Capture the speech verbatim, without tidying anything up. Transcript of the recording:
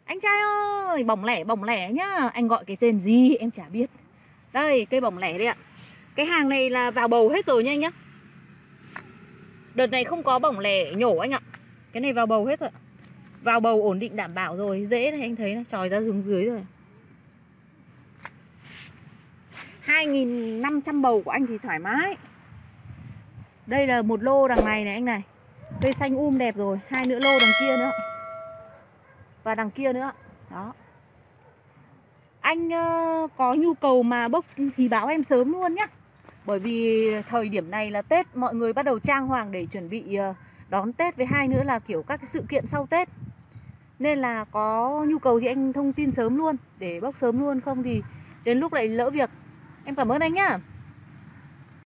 Anh trai ơi, bỏng lẻ bỏng lẻ nhá. Anh gọi cái tên gì em chả biết. Đây, cây bỏng lẻ đây ạ. Cái hàng này là vào bầu hết rồi nha anh nhá. Đợt này không có bỏng lẻ nhổ anh ạ. Cái này vào bầu hết rồi. Vào bầu ổn định đảm bảo rồi. Dễ này anh thấy này, tròi ra xuống dưới rồi. hai nghìn năm trăm bầu của anh thì thoải mái. Đây là một lô đằng này này anh này. Cây xanh um đẹp rồi. Hai nữa lô đằng kia nữa. Và đằng kia nữa. Đó. Anh uh, có nhu cầu mà bốc thì báo em sớm luôn nhá. Bởi vì thời điểm này là Tết, mọi người bắt đầu trang hoàng để chuẩn bị uh, đón Tết. Với hai nữa là kiểu các cái sự kiện sau Tết. Nên là có nhu cầu thì anh thông tin sớm luôn, để bốc sớm luôn, không thì đến lúc lại lỡ việc. Em cảm ơn anh nhá.